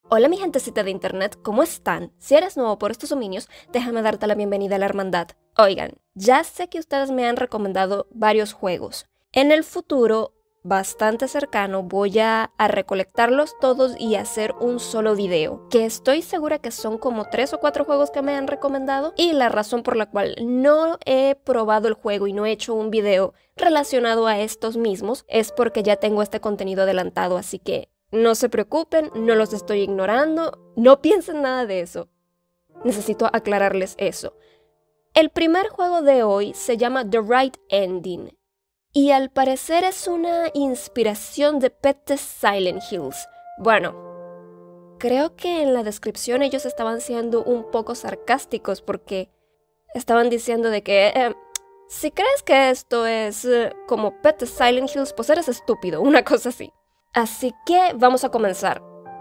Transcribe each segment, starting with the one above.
Hola mi gentecita de internet, ¿cómo están? Si eres nuevo por estos dominios, déjame darte la bienvenida a la hermandad. Oigan, ya sé que ustedes me han recomendado varios juegos. En el futuro, bastante cercano, voy a recolectarlos todos y hacer un solo video, que estoy segura que son como 3 o 4 juegos que me han recomendado, y la razón por la cual no he probado el juego y no he hecho un video relacionado a estos mismos es porque ya tengo este contenido adelantado, así que no se preocupen, no los estoy ignorando, no piensen nada de eso. Necesito aclararles eso. El primer juego de hoy se llama The Right Ending y al parecer es una inspiración de Pet Silent Hills. Bueno, creo que en la descripción ellos estaban siendo un poco sarcásticos porque estaban diciendo de que si crees que esto es como Pet Silent Hills, pues eres estúpido, una cosa así. Así que vamos a comenzar.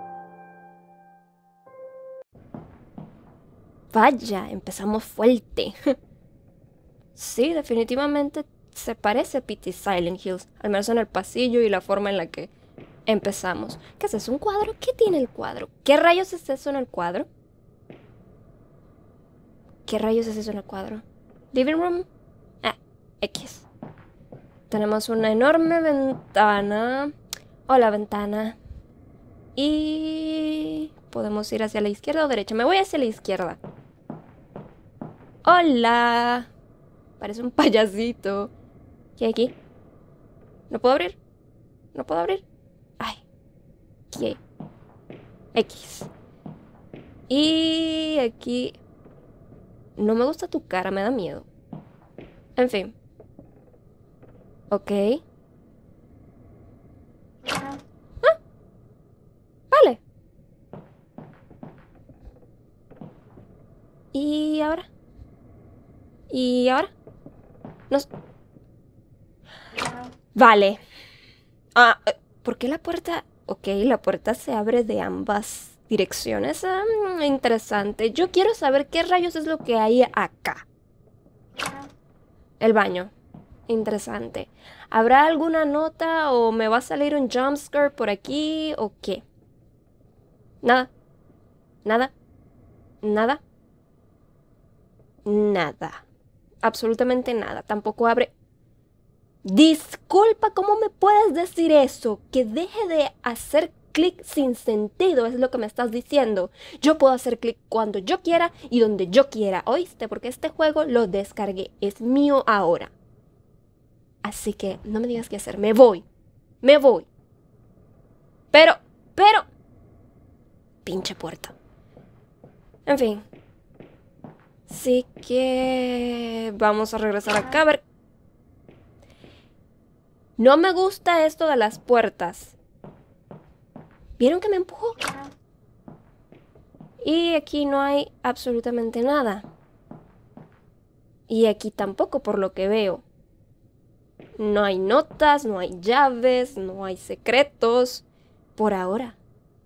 Vaya, empezamos fuerte. Sí, definitivamente se parece a Pity Silent Hills, al menos en el pasillo y la forma en la que empezamos. ¿Qué es eso? ¿Un cuadro? ¿Qué tiene el cuadro? ¿Qué rayos es eso en el cuadro? ¿Qué rayos es eso en el cuadro? ¿Living room? X. Tenemos una enorme ventana. Hola, ventana. Y podemos ir hacia la izquierda o derecha. Me voy hacia la izquierda. ¡Hola! Parece un payasito. ¿Qué hay aquí? ¿No puedo abrir? ¿No puedo abrir? Ay. ¿Qué? X. Y aquí... No me gusta tu cara, me da miedo. En fin. Ok. ¡Ah! Vale. ¿Y ahora? ¿Y ahora? Nos... Vale. ¿Por qué la puerta? Ok, la puerta se abre de ambas direcciones. Interesante. Yo quiero saber qué rayos es lo que hay acá. El baño. Interesante. ¿Habrá alguna nota o me va a salir un jumpscare por aquí o qué? Nada. Nada. Nada. Nada. Absolutamente nada. Tampoco abre... Disculpa, ¿cómo me puedes decir eso? Que deje de hacer clic sin sentido, es lo que me estás diciendo. Yo puedo hacer clic cuando yo quiera y donde yo quiera, ¿oíste? Porque este juego lo descargué, es mío ahora. Así que no me digas qué hacer, me voy. Me voy. Pero... Pinche puerta. En fin. Así que... Vamos a regresar acá a ver... No me gusta esto de las puertas. ¿Vieron que me empujó? Y aquí no hay absolutamente nada. Y aquí tampoco, por lo que veo. No hay notas, no hay llaves, no hay secretos. Por ahora.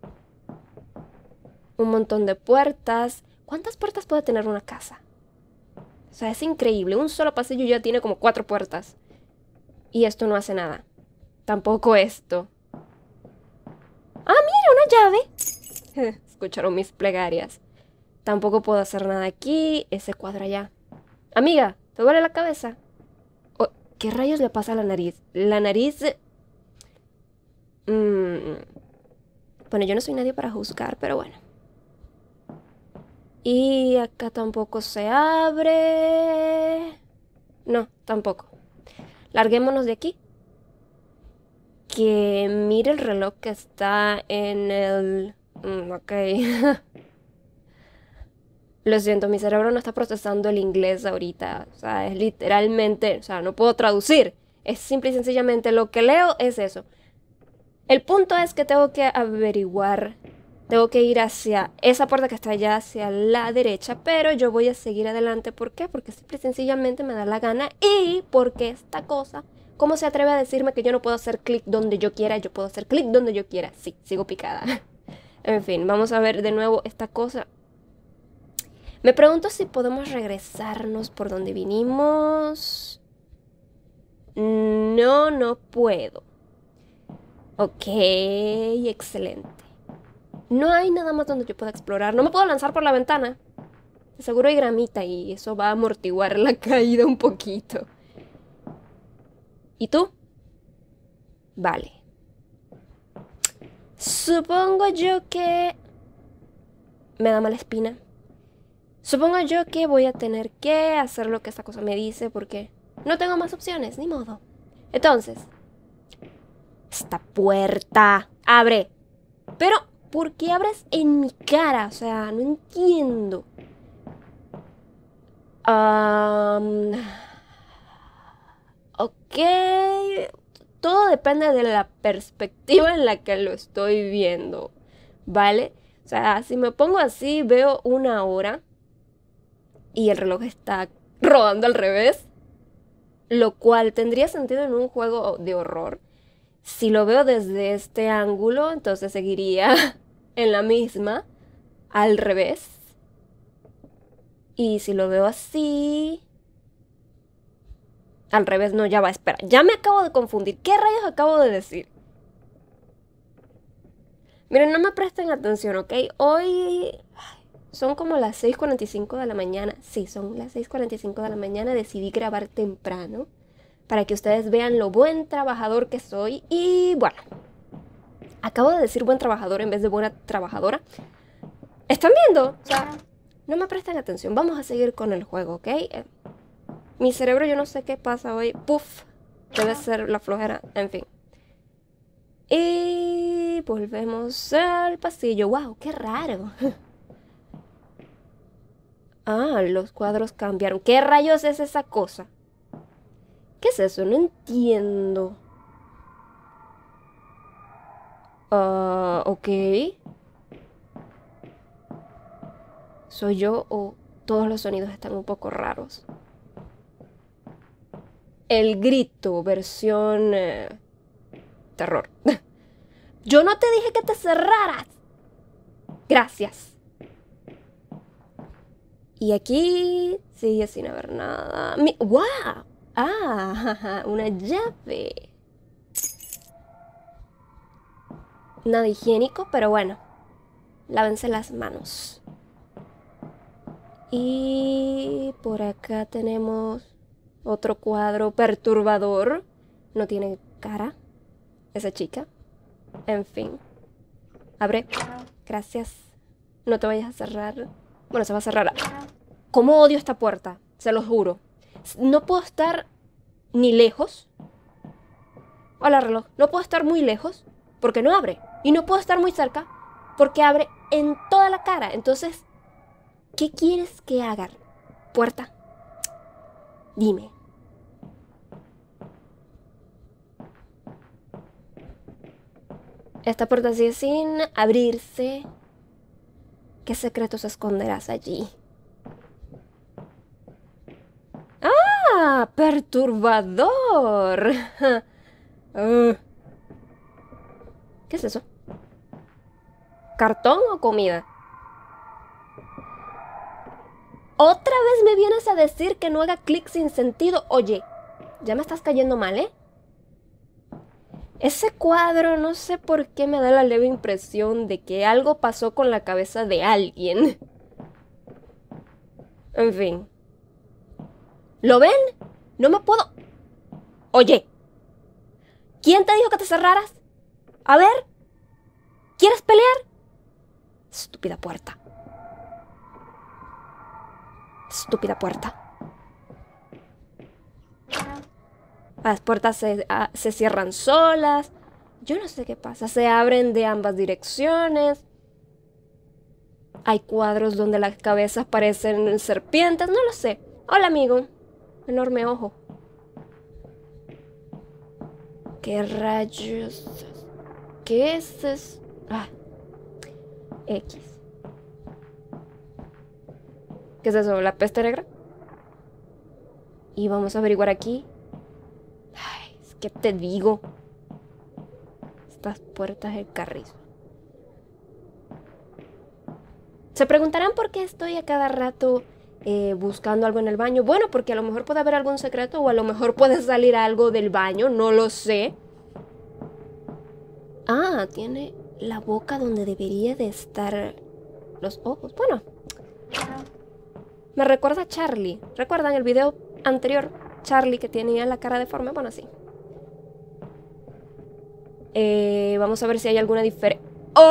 Un montón de puertas. ¿Cuántas puertas puede tener una casa? O sea, es increíble. Un solo pasillo ya tiene como 4 puertas. Y esto no hace nada. Tampoco esto. ¡Ah, mira, una llave! Escucharon mis plegarias. Tampoco puedo hacer nada aquí. Ese cuadro allá. Amiga, ¿te duele la cabeza? Oh, ¿qué rayos le pasa a la nariz? La nariz... Bueno, yo no soy nadie para juzgar, pero bueno. Y acá tampoco se abre. No, tampoco. Larguémonos de aquí. Que mire el reloj que está en el... ok. Lo siento, mi cerebro no está procesando el inglés ahorita. O sea, es literalmente... O sea, no puedo traducir. Es simple y sencillamente lo que leo es eso. El punto es que tengo que averiguar... Tengo que ir hacia esa puerta que está allá hacia la derecha, pero yo voy a seguir adelante. ¿Por qué? Porque simple y sencillamente me da la gana y porque esta cosa... ¿Cómo se atreve a decirme que yo no puedo hacer clic donde yo quiera? Yo puedo hacer clic donde yo quiera. Sí, sigo picada. En fin, vamos a ver de nuevo esta cosa. Me pregunto si podemos regresarnos por donde vinimos. No puedo. Ok, excelente. No hay nada más donde yo pueda explorar. No me puedo lanzar por la ventana. Seguro hay gramita y eso va a amortiguar la caída un poquito. ¿Y tú? Vale. Supongo yo que... Me da mala espina. Supongo yo que voy a tener que hacer lo que esta cosa me dice porque no tengo más opciones, ni modo. Entonces... Esta puerta. ¡Abre! Pero, ¿por qué abres en mi cara? O sea, no entiendo. Ok. Todo depende de la perspectiva en la que lo estoy viendo, ¿vale? O sea, si me pongo así, veo 1 hora y el reloj está rodando al revés, lo cual tendría sentido en un juego de horror. Si lo veo desde este ángulo, entonces seguiría en la misma, al revés. Y si lo veo así... Al revés, no, ya va, espera. Ya me acabo de confundir. ¿Qué rayos acabo de decir? Miren, no me presten atención, ¿ok? Hoy son como las 6:45 de la mañana. Sí, son las 6:45 de la mañana. Decidí grabar temprano para que ustedes vean lo buen trabajador que soy. Y bueno, acabo de decir buen trabajador en vez de buena trabajadora. ¿Están viendo? O sea, no me presten atención. Vamos a seguir con el juego, ¿ok? Mi cerebro, yo no sé qué pasa hoy. Puf, debe ser la flojera. En fin. Y volvemos al pasillo. ¡Wow! ¡Qué raro! Ah, los cuadros cambiaron. ¿Qué rayos es esa cosa? ¿Qué es eso? No entiendo. Ok. ¿Soy yo o todos los sonidos están un poco raros? El grito, versión... terror. Yo no te dije que te cerraras. Gracias. Y aquí sigue sin haber nada. ¡Wow! Ah, una llave. Nada higiénico, pero bueno. Lávense las manos. Y por acá tenemos otro cuadro perturbador. No tiene cara esa chica. En fin. Abre. Gracias. No te vayas a cerrar. Bueno, se va a cerrar. ¿Cómo odio esta puerta? Se lo juro. No puedo estar ni lejos. Hola, reloj. No puedo estar muy lejos porque no abre. Y no puedo estar muy cerca porque abre en toda la cara. Entonces, ¿qué quieres que haga? Puerta. Dime. Esta puerta sigue sin abrirse. ¿Qué secretos esconderás allí? ¡Ah! ¡Perturbador! ¿Qué es eso? ¿Cartón o comida? ¿Otra vez me vienes a decir que no haga clic sin sentido? Oye, ya me estás cayendo mal, ¿eh? Ese cuadro, no sé por qué me da la leve impresión de que algo pasó con la cabeza de alguien. En fin. ¿Lo ven? No me puedo... Oye, ¿quién te dijo que te cerraras? A ver, ¿quieres pelear? Estúpida puerta. Estúpida puerta. Las puertas se cierran solas. Yo no sé qué pasa. Se abren de ambas direcciones. Hay cuadros donde las cabezas parecen serpientes. No lo sé. Hola, amigo. Enorme ojo. ¿Qué rayos? ¿Qué es eso? Ah. X. ¿Qué es eso? ¿La peste negra? Y vamos a averiguar aquí. Ay, es que te digo. Estas puertas del carrizo. Se preguntarán por qué estoy a cada rato buscando algo en el baño. Bueno, porque a lo mejor puede haber algún secreto o a lo mejor puede salir algo del baño. No lo sé. Ah, tiene la boca donde debería de estar los ojos. Bueno, me recuerda a Charlie. ¿Recuerdan el video anterior? Charlie que tenía la cara deforme. Bueno, sí. Vamos a ver si hay alguna diferencia.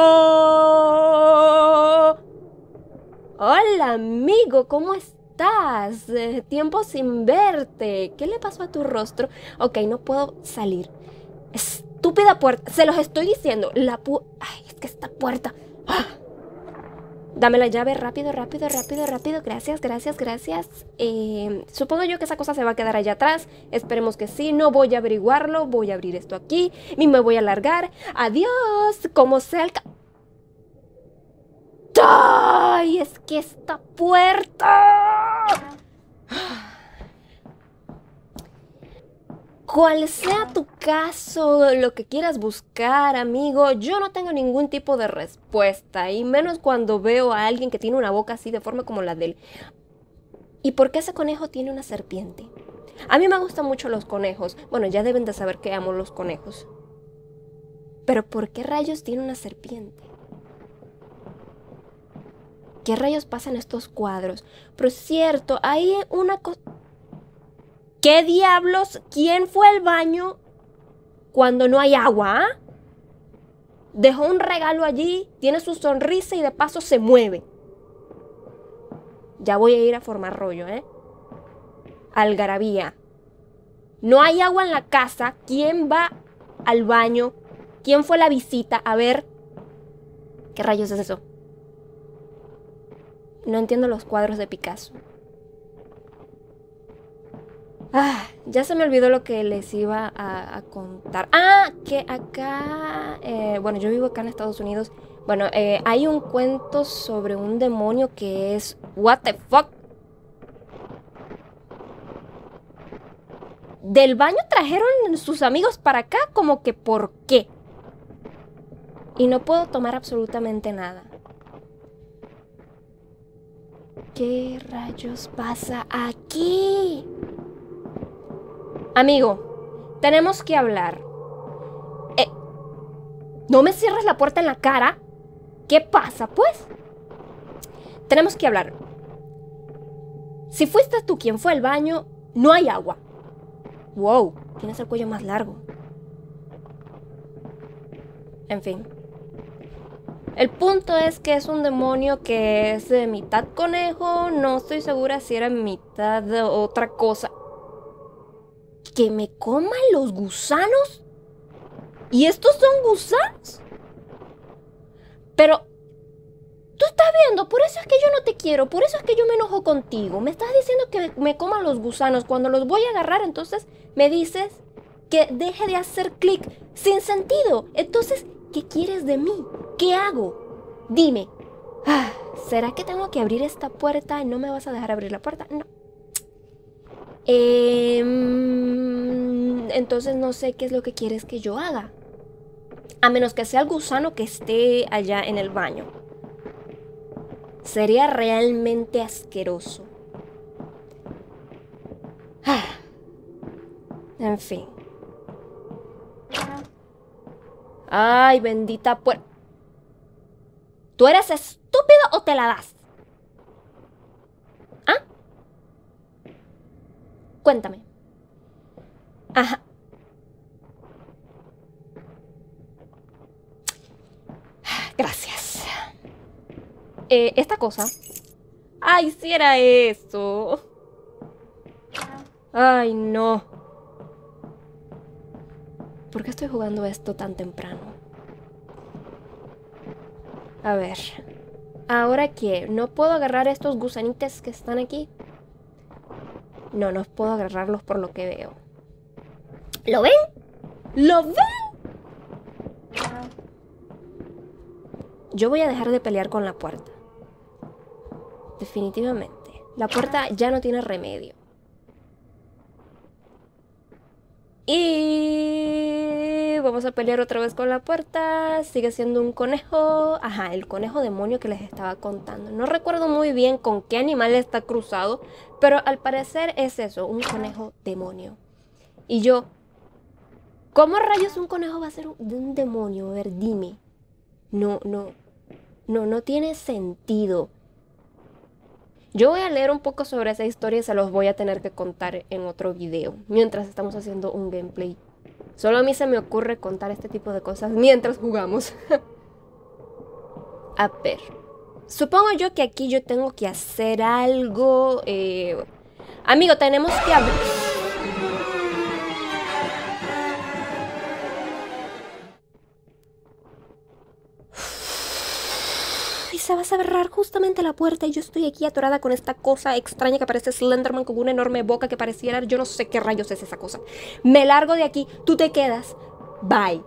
¡Oh! Hola, amigo, ¿cómo estás? Tiempo sin verte. ¿Qué le pasó a tu rostro? Ok, no puedo salir. Estúpida puerta. Se los estoy diciendo. Ay, es que esta puerta. ¡Ah! Dame la llave, rápido, rápido, rápido, rápido. Gracias, gracias, gracias. Supongo yo que esa cosa se va a quedar allá atrás. Esperemos que sí. No voy a averiguarlo. Voy a abrir esto aquí y me voy a largar. Adiós. Como sea el... ¡Ay! Es que esta puerta... Cual sea tu caso, lo que quieras buscar, amigo, yo no tengo ningún tipo de respuesta, y menos cuando veo a alguien que tiene una boca así de forma como la de él. ¿Y por qué ese conejo tiene una serpiente? A mí me gustan mucho los conejos. Bueno, ya deben de saber que amo los conejos. Pero ¿por qué rayos tiene una serpiente? ¿Qué rayos pasa en estos cuadros? Por cierto, hay una cosa... ¿Qué diablos? ¿Quién fue al baño cuando no hay agua? Dejó un regalo allí, tiene su sonrisa y de paso se mueve. Ya voy a ir a formar rollo, ¿eh? Algarabía. No hay agua en la casa. ¿Quién va al baño? ¿Quién fue a la visita? A ver. ¿Qué rayos es eso? No entiendo los cuadros de Picasso. Ah, ya se me olvidó lo que les iba a contar. Ah, que acá... bueno, yo vivo acá en Estados Unidos. Bueno, hay un cuento sobre un demonio que es... What the fuck? Del baño trajeron sus amigos para acá, como que ¿por qué? Y no puedo tomar absolutamente nada. ¿Qué rayos pasa aquí? Amigo, tenemos que hablar. ¿No me cierras la puerta en la cara? ¿Qué pasa, pues? Tenemos que hablar. Si fuiste tú quien fue al baño, no hay agua. Wow, tienes el cuello más largo. En fin. El punto es que es un demonio que es de mitad conejo. No estoy segura si era mitad de otra cosa. ¿Que me coman los gusanos? ¿Y estos son gusanos? Pero... tú estás viendo, por eso es que yo no te quiero, por eso es que yo me enojo contigo. Me estás diciendo que me coman los gusanos. Cuando los voy a agarrar, entonces me dices que deje de hacer clic sin sentido. Entonces, ¿qué quieres de mí? ¿Qué hago? Dime. ¿Será que tengo que abrir esta puerta? ¿No me vas a dejar abrir la puerta? No. Entonces no sé qué es lo que quieres que yo haga. A menos que sea el gusano que esté allá en el baño. Sería realmente asqueroso. En fin. Ay, bendita puerta. ¿Tú eres estúpido o te la das? ¿Ah? Cuéntame. Ajá. Gracias. Esta cosa. Ay, si era eso. Ay, no. ¿Por qué estoy jugando esto tan temprano? A ver. ¿Ahora qué? ¿No puedo agarrar estos gusanitos que están aquí? No, no puedo agarrarlos por lo que veo. ¿Lo ven? ¿Lo ven? Yo voy a dejar de pelear con la puerta. Definitivamente. La puerta ya no tiene remedio. Y vamos a pelear otra vez con la puerta. Sigue siendo un conejo. Ajá, el conejo demonio que les estaba contando. No recuerdo muy bien con qué animal está cruzado, pero al parecer es eso, un conejo demonio. Y yo, ¿cómo rayos un conejo va a ser de un demonio? A ver, dime. No tiene sentido. Yo voy a leer un poco sobre esa historia y se los voy a tener que contar en otro video, mientras estamos haciendo un gameplay. Solo a mí se me ocurre contar este tipo de cosas mientras jugamos. A ver, supongo yo que aquí yo tengo que hacer algo. Amigo, tenemos que abrir... Y se va a cerrar justamente la puerta y yo estoy aquí atorada con esta cosa extraña que parece Slenderman con una enorme boca que pareciera... Yo no sé qué rayos es esa cosa. Me largo de aquí, tú te quedas. Bye.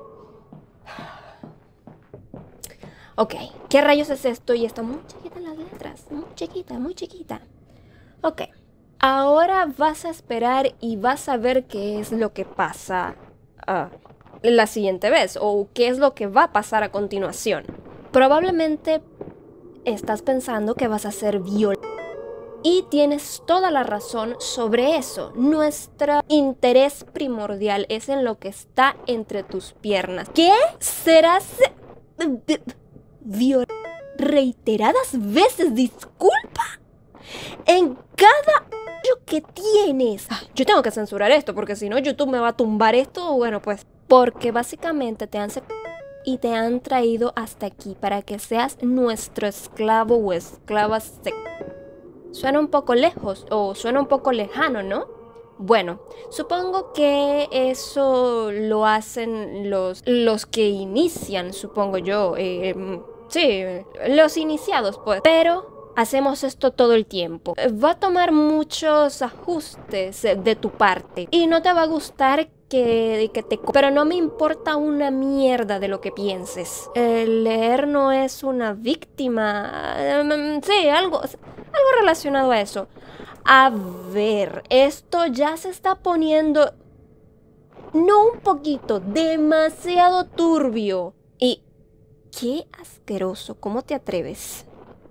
Ok, ¿qué rayos es esto? Y está muy chiquita en las letras. Muy chiquita, muy chiquita. Ok. Ahora vas a esperar y vas a ver qué es lo que pasa la siguiente vez. O qué es lo que va a pasar a continuación. Probablemente estás pensando que vas a ser violado. Y tienes toda la razón sobre eso. Nuestro interés primordial es en lo que está entre tus piernas. ¿Qué? ¿Serás violado reiteradas veces? Disculpa. En cada que tienes. Yo tengo que censurar esto porque si no YouTube me va a tumbar esto. Bueno, pues porque básicamente te han y te han traído hasta aquí para que seas nuestro esclavo o esclava Suena un poco lejos o suena un poco lejano, ¿no? Bueno, supongo que eso lo hacen los que inician, supongo yo. Sí, los iniciados, pues. Pero hacemos esto todo el tiempo. Va a tomar muchos ajustes de tu parte y no te va a gustar que te... Pero no me importa una mierda de lo que pienses. Leer no es una víctima. Sí, algo relacionado a eso. A ver, esto ya se está poniendo... No un poquito, demasiado turbio. Y... qué asqueroso, ¿cómo te atreves?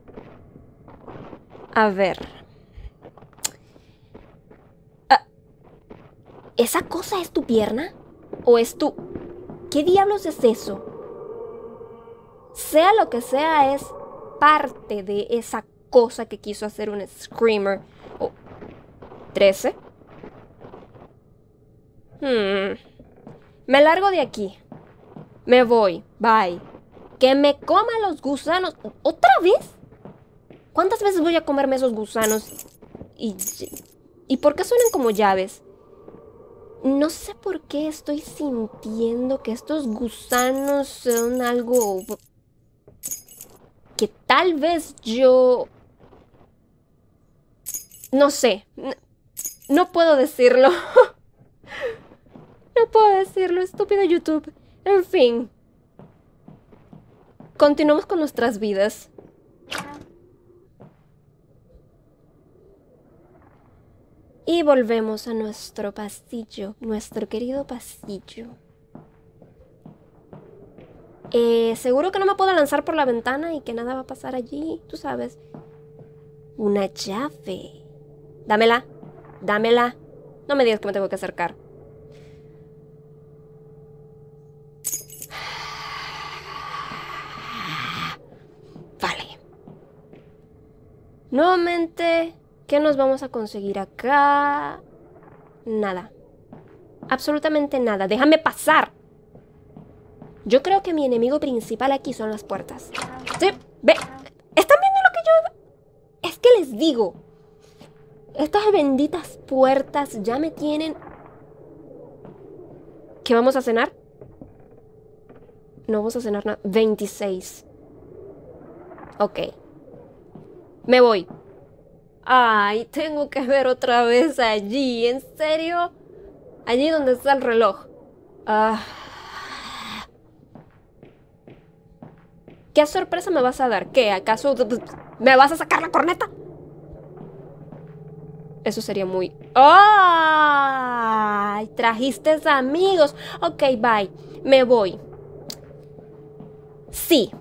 A ver... ¿esa cosa es tu pierna? ¿O es tu...? ¿Qué diablos es eso? Sea lo que sea, es parte de esa cosa que quiso hacer un screamer. Oh, 13. Me largo de aquí. Me voy. Bye. Que me coma los gusanos. ¿Otra vez? ¿Cuántas veces voy a comerme esos gusanos? ¿Y por qué suenan como llaves? No sé por qué estoy sintiendo que estos gusanos son algo... que tal vez yo... No sé. No puedo decirlo. No puedo decirlo, estúpido YouTube. En fin. Continuamos con nuestras vidas. Y volvemos a nuestro pasillo, nuestro querido pasillo. Seguro que no me puedo lanzar por la ventana y que nada va a pasar allí, tú sabes. Una llave. Dámela, dámela. No me digas que me tengo que acercar. Vale. Nuevamente... ¿qué nos vamos a conseguir acá? Nada. Absolutamente nada. ¡Déjame pasar! Yo creo que mi enemigo principal aquí son las puertas. Sí, ve. ¿Están viendo lo que yo...? Es que les digo. Estas benditas puertas ya me tienen... ¿Qué vamos a cenar? No vamos a cenar nada. 26. Ok. Me voy. Ay, tengo que ver otra vez allí. ¿En serio? Allí donde está el reloj. ¿Qué sorpresa me vas a dar? ¿Qué? ¿Acaso me vas a sacar la corneta? Eso sería muy... ¡ay! Trajiste amigos. Ok, bye. Me voy. Sí.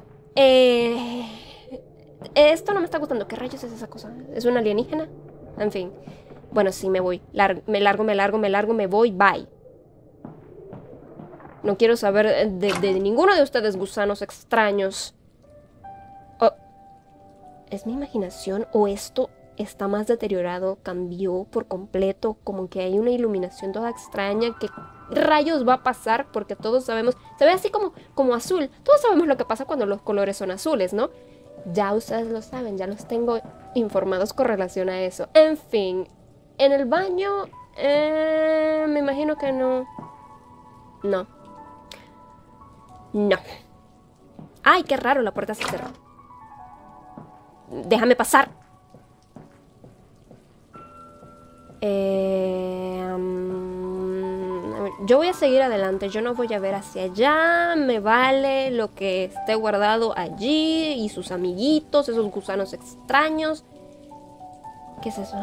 Esto no me está gustando. ¿Qué rayos es esa cosa? ¿Es una alienígena? En fin. Bueno, sí, me voy. Me largo, me voy. Bye. No quiero saber de ninguno de ustedes, gusanos extraños. Oh, ¿es mi imaginación o esto está más deteriorado? Cambió por completo, como que hay una iluminación toda extraña. ¿Qué rayos va a pasar? Porque todos sabemos, se ve así como azul. Todos sabemos lo que pasa cuando los colores son azules, ¿no? Ya ustedes lo saben, ya los tengo informados con relación a eso. En fin, en el baño, me imagino que no. No. No. Ay, qué raro, la puerta se cerró. Déjame pasar. Yo voy a seguir adelante, yo no voy a ver hacia allá, me vale lo que esté guardado allí y sus amiguitos, esos gusanos extraños. ¿Qué es eso?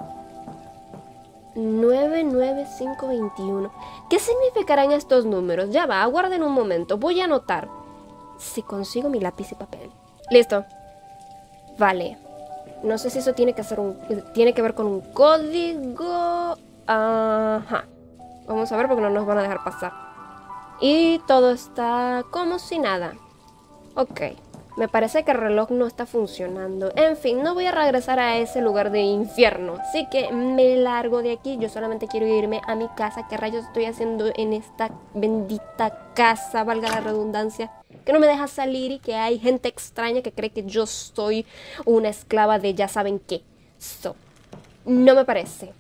99521. ¿Qué significarán estos números? Ya va, aguarden un momento, voy a anotar. Si consigo mi lápiz y papel. Listo. Vale. No sé si eso tiene que ver con un código. Ajá. Vamos a ver porque no nos van a dejar pasar. Y todo está como si nada. Ok. Me parece que el reloj no está funcionando. En fin, no voy a regresar a ese lugar de infierno. Así que me largo de aquí. Yo solamente quiero irme a mi casa. ¿Qué rayos estoy haciendo en esta bendita casa? Valga la redundancia. Que no me deja salir y que hay gente extraña que cree que yo soy una esclava de ya saben qué. No me parece.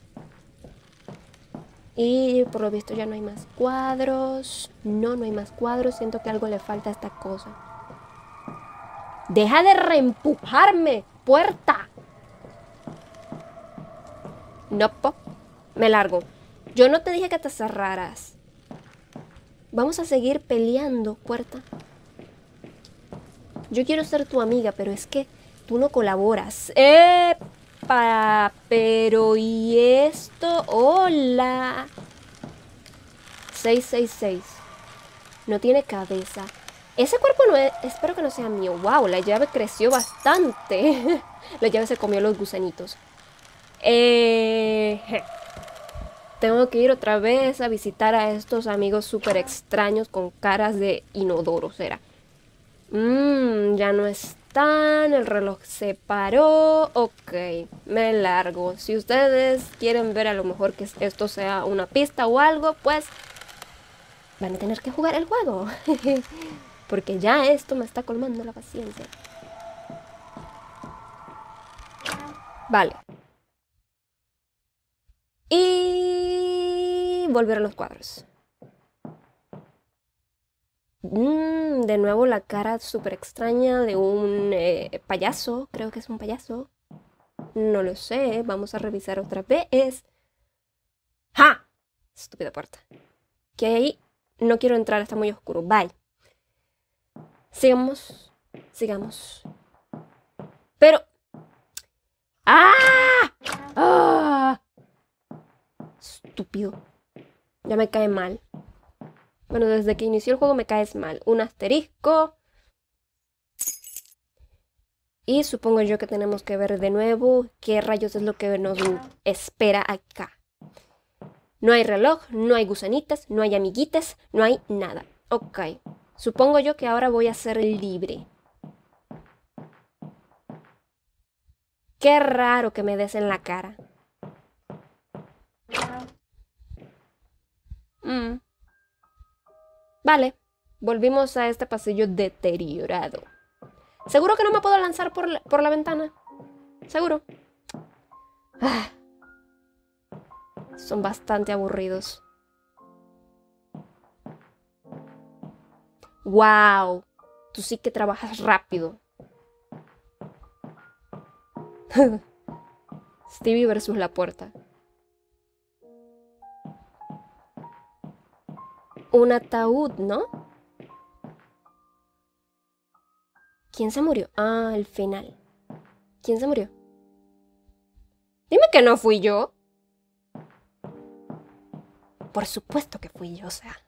Y por lo visto ya no hay más cuadros. No hay más cuadros. Siento que algo le falta a esta cosa. ¡Deja de reempujarme! ¡Puerta! No, me largo. Yo no te dije que te cerraras. Vamos a seguir peleando, puerta. Yo quiero ser tu amiga, pero es que tú no colaboras. ¡Epa! Pero ¿y esto? ¡Hola! 666. No tiene cabeza. Ese cuerpo no es... Espero que no sea mío. ¡Wow! La llave creció bastante. La llave se comió los gusanitos. Tengo que ir otra vez a visitar a estos amigos súper extraños con caras de inodoro, será. Ya no están. El reloj se paró. Ok, me largo. Si ustedes quieren ver a lo mejor que esto sea una pista o algo, pues van a tener que jugar el juego. Porque ya esto me está colmando la paciencia. Vale. Y volver a los cuadros. De nuevo la cara súper extraña de un payaso. Creo que es un payaso. No lo sé. Vamos a revisar otra vez. ¡Ja! Estúpida puerta. ¿Qué hay ahí? No quiero entrar, está muy oscuro. Bye. Sigamos. Sigamos. Pero... ¡Ah! ¡Ah! Estúpido. Ya me cae mal. Bueno, desde que inició el juego me caes mal. Un asterisco. Y supongo yo que tenemos que ver de nuevo qué rayos es lo que nos espera acá. No hay reloj, no hay gusanitas, no hay amiguitas, no hay nada. Ok. Supongo yo que ahora voy a ser libre. Qué raro que me des en la cara. Vale, volvimos a este pasillo deteriorado. ¿Seguro que no me puedo lanzar por la ventana? ¿Seguro? Son bastante aburridos. ¡Wow! Tú sí que trabajas rápido. Stevie versus la puerta. Un ataúd, ¿no? ¿Quién se murió? Ah, el final. ¿Quién se murió? Dime que no fui yo. Por supuesto que fui yo, o sea.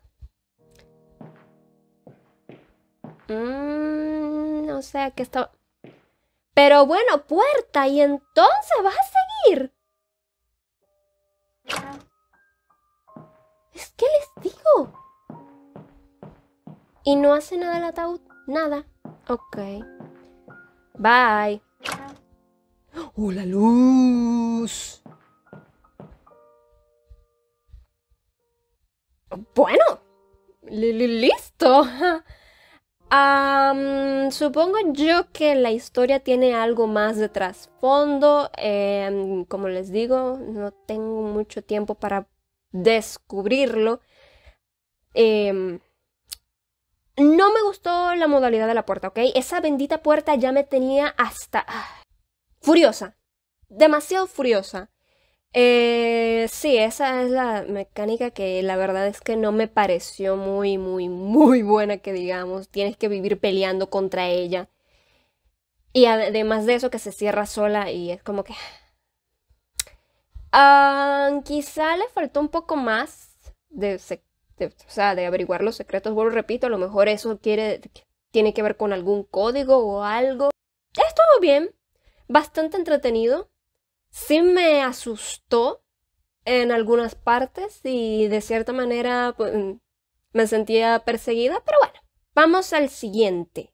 O sea que estaba... Pero bueno, puerta, ¿y entonces vas a seguir? Es que les digo. ¿Y no hace nada el ataúd? Nada. Ok. Bye. ¡Oh, la luz! Bueno, listo. Supongo yo que la historia tiene algo más de trasfondo. Como les digo, no tengo mucho tiempo para descubrirlo. No me gustó la modalidad de la puerta, ¿ok? Esa bendita puerta ya me tenía hasta... furiosa. Demasiado furiosa. Sí, esa es la mecánica que la verdad es que no me pareció muy buena, que digamos. Tienes que vivir peleando contra ella. Y además de eso que se cierra sola y es como que... quizá le faltó un poco más de averiguar los secretos. Vuelvo, repito, a lo mejor eso tiene que ver con algún código o algo. Estuvo bien, bastante entretenido. Sí me asustó en algunas partes y de cierta manera pues, me sentía perseguida, pero bueno, vamos al siguiente.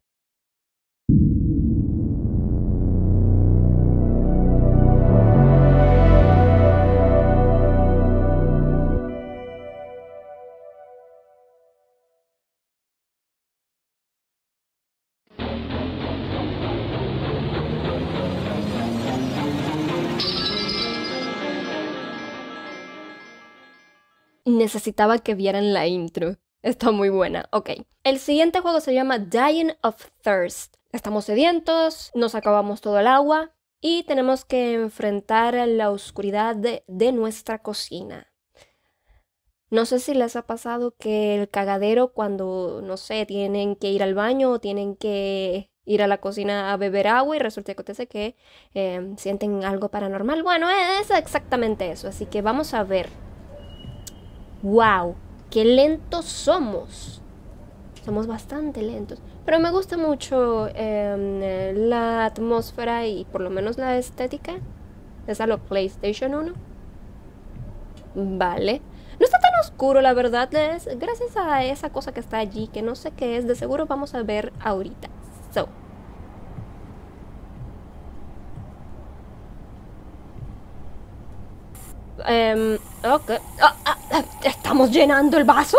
Necesitaba que vieran la intro. Está muy buena. Ok. El siguiente juego se llama Dying of Thirst. Estamos sedientos, nos acabamos todo el agua y tenemos que enfrentar la oscuridad de nuestra cocina. No sé si les ha pasado que el cagadero cuando, no sé, tienen que ir al baño o tienen que ir a la cocina a beber agua y resulta que acontece que sienten algo paranormal. Bueno, es exactamente eso. Así que vamos a ver. ¡Wow! ¡Qué lentos somos! Somos bastante lentos. Pero me gusta mucho la atmósfera y por lo menos la estética. Es a lo PlayStation 1. Vale. No está tan oscuro, la verdad. Gracias a esa cosa que está allí, que no sé qué es. De seguro vamos a ver ahorita. So. Ok. ¿Estamos llenando el vaso?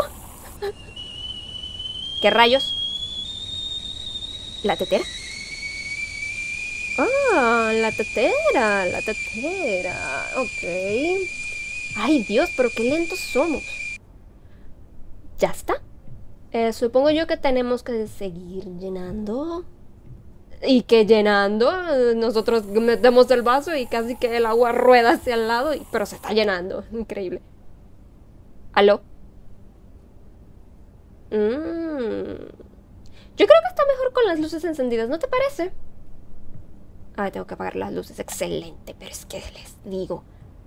¿Qué rayos? ¿La tetera? Ah, la tetera, la tetera. Ok. Ay, Dios, pero qué lentos somos. ¿Ya está? Supongo yo que tenemos que seguir llenando. Y que llenando, nosotros metemos el vaso y casi que el agua rueda hacia el lado, pero se está llenando. Increíble. ¿Aló? Yo creo que está mejor con las luces encendidas, ¿no te parece? Ay, tengo que apagar las luces. Excelente, pero es que les digo.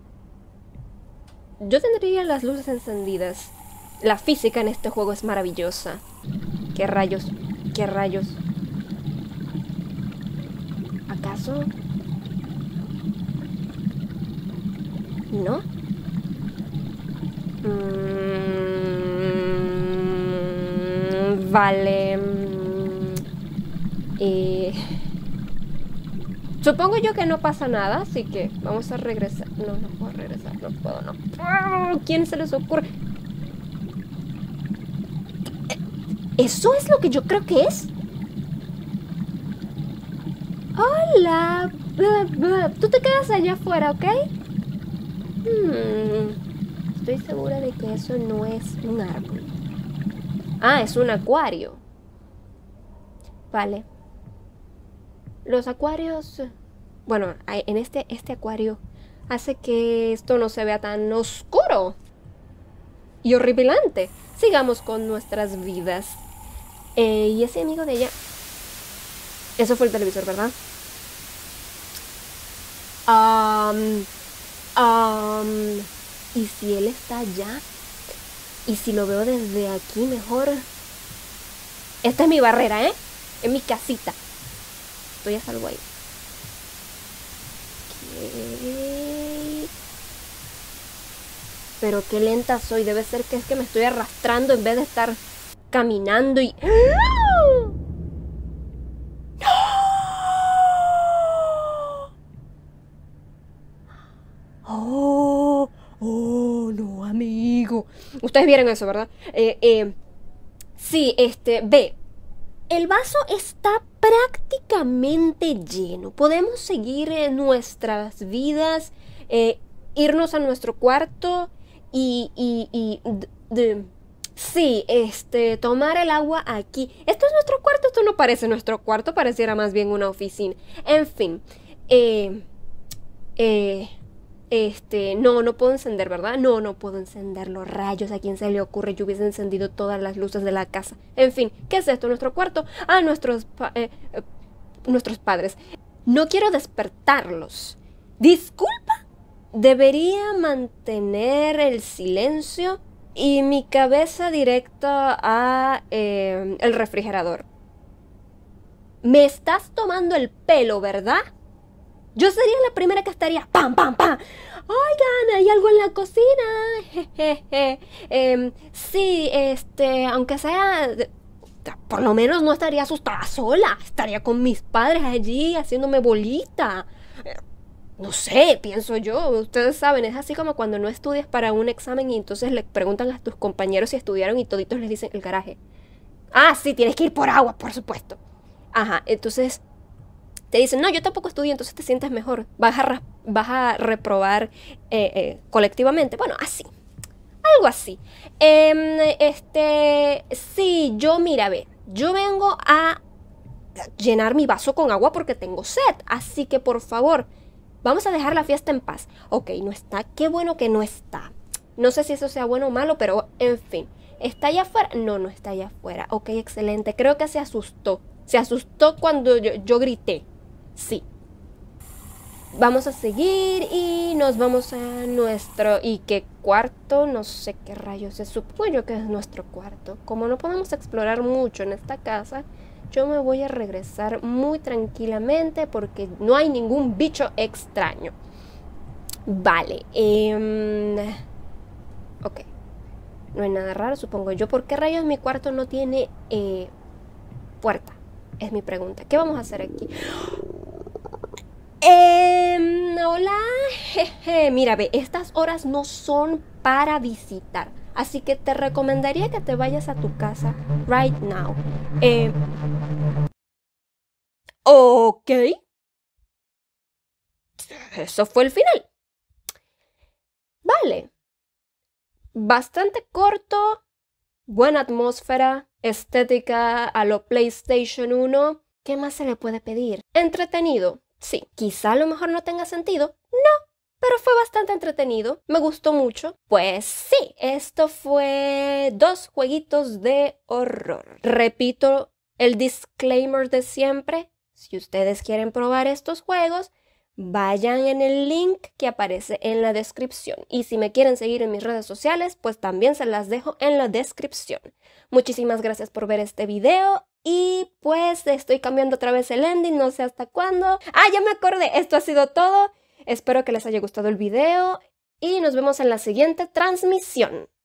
Yo tendría las luces encendidas. La física en este juego es maravillosa. ¿Qué rayos? ¿Qué rayos? ¿Acaso? ¿No? Vale. Supongo yo que no pasa nada, así que vamos a regresar. No, no puedo regresar, no puedo, no puedo. ¿Quién se les ocurre? ¿Eso es lo que yo creo que es? Hola. Tú te quedas allá afuera, ¿ok? Estoy segura de que eso no es un árbol. Ah, es un acuario. Vale. Los acuarios... Bueno, en este acuario hace que esto no se vea tan oscuro y horripilante. Sigamos con nuestras vidas. Y ese amigo de ella... Eso fue el televisor, ¿verdad? ¿Y si él está allá? ¿Y si lo veo desde aquí mejor? Esta es mi barrera, ¿eh? Es mi casita. Estoy a salvo ahí. Okay. Pero qué lenta soy. Debe ser que es que me estoy arrastrando en vez de estar caminando y... Oh, no, amigo. Ustedes vieron eso, ¿verdad? Sí, ve. El vaso está prácticamente lleno. Podemos seguir nuestras vidas, irnos a nuestro cuarto sí, tomar el agua aquí. Esto es nuestro cuarto, esto no parece nuestro cuarto, pareciera más bien una oficina. En fin, no puedo encender, ¿verdad? No puedo encender los rayos. ¿A quién se le ocurre? Yo hubiese encendido todas las luces de la casa. En fin, ¿qué es esto? ¿Nuestro cuarto? Ah, nuestros padres. No quiero despertarlos. Disculpa. Debería mantener el silencio y mi cabeza directa a el refrigerador. Me estás tomando el pelo, ¿verdad? Yo sería la primera que estaría ¡pam, pam, pam! Oigan, ¿hay algo en la cocina? Sí, aunque sea... por lo menos no estaría asustada sola. Estaría con mis padres allí haciéndome bolita. No sé, pienso yo. Ustedes saben, es así como cuando no estudias para un examen y entonces le preguntan a tus compañeros si estudiaron y toditos les dicen el garaje. Ah, sí, tienes que ir por agua, por supuesto. Ajá, entonces... te dicen, no, yo tampoco estudio, entonces te sientes mejor. Vas a reprobar colectivamente. Bueno, así. Algo así. Sí, yo vengo a llenar mi vaso con agua porque tengo sed. Así que, por favor, vamos a dejar la fiesta en paz. Ok, no está. Qué bueno que no está. No sé si eso sea bueno o malo, pero en fin. ¿Está allá afuera? No está allá afuera. Ok, excelente. Creo que se asustó. Se asustó cuando yo grité. Sí. Vamos a seguir y nos vamos a nuestro... ¿Y qué cuarto? No sé qué rayos es. Supongo yo que es nuestro cuarto. Como no podemos explorar mucho en esta casa, yo me voy a regresar muy tranquilamente porque no hay ningún bicho extraño. Vale. Ok. No hay nada raro, supongo yo. ¿Por qué rayos mi cuarto no tiene puerta? Es mi pregunta. ¿Qué vamos a hacer aquí? Hola. Jeje. Mira, ve, estas horas no son para visitar. Así que te recomendaría que te vayas a tu casa right now. Ok. Eso fue el final. Vale. Bastante corto. Buena atmósfera. Estética a lo PlayStation 1. ¿Qué más se le puede pedir? Entretenido. Sí, quizá a lo mejor no tenga sentido. No, pero fue bastante entretenido. Me gustó mucho. Pues sí, esto fue 2 jueguitos de horror. Repito el disclaimer de siempre. Si ustedes quieren probar estos juegos, vayan en el link que aparece en la descripción. Y si me quieren seguir en mis redes sociales, pues también se las dejo en la descripción. Muchísimas gracias por ver este video. Y pues estoy cambiando otra vez el ending, no sé hasta cuándo. ¡Ah, ya me acordé! Esto ha sido todo. Espero que les haya gustado el video y nos vemos en la siguiente transmisión.